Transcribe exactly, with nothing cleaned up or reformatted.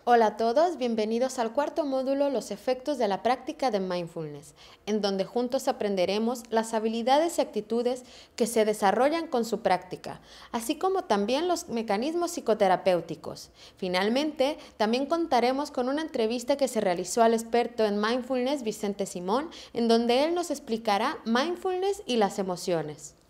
Hola a todos, bienvenidos al cuarto módulo Los efectos de la práctica de mindfulness, en donde juntos aprenderemos las habilidades y actitudes que se desarrollan con su práctica, así como también los mecanismos psicoterapéuticos. Finalmente, también contaremos con una entrevista que se realizó al experto en mindfulness Vicente Simón, en donde él nos explicará mindfulness y las emociones.